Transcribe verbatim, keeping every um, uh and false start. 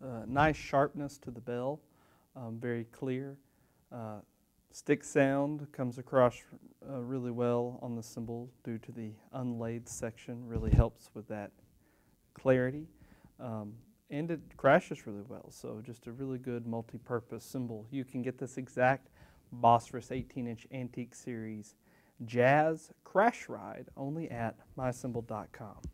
uh, nice sharpness to the bell, um, very clear. Uh, stick sound comes across uh, really well on the cymbal due to the unlaid section, really helps with that clarity. Um, and it crashes really well, so just a really good multi-purpose cymbal. You can get this exact Bosphorus eighteen inch Antique Series Jazz Crash Ride only at my cymbal dot com.